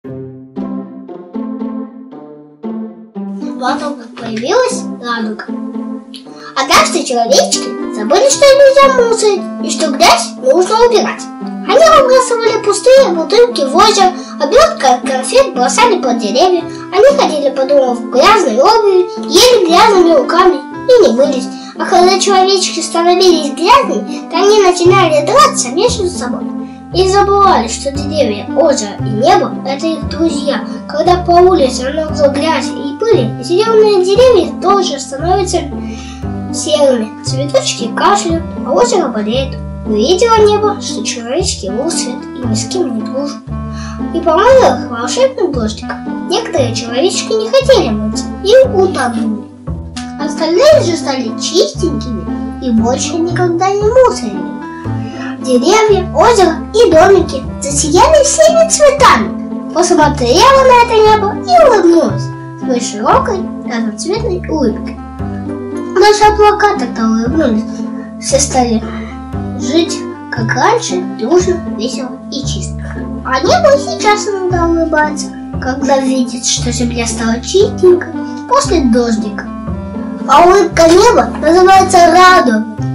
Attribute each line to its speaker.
Speaker 1: Потом появилась радуга. Однажды человечки забыли, что нельзя мусорить и что грязь нужно убирать. Они выбрасывали пустые бутылки в озеро, обертки от конфет бросали под деревья. Они ходили по дому в грязной обуви, ели грязными руками и не мылись. А когда человечки становились грязными, то они начинали драться между собой. И забывали, что деревья, озеро и небо – это их друзья. Когда по улице много грязи и пыли, зеленые деревья тоже становятся серыми. Цветочки кашляют, а озеро болеет. Увидела небо, что человечки лусят и ни с кем не дружат. И помыло их волшебным дождиком. Некоторые человечки не хотели мыться и утонули. Остальные же стали чистенькими и больше никогда не мусорили. Деревья, озеро и домики засияли всеми цветами. Посмотрела на это небо и улыбнулась своей широкой разноцветной улыбкой. Даже облака тогда улыбнулись. Все стали жить, как раньше, дружно, весело и чисто. А небо сейчас иногда улыбается, когда видит, что земля стала чистенькой после дождика. А улыбка неба называется радуга.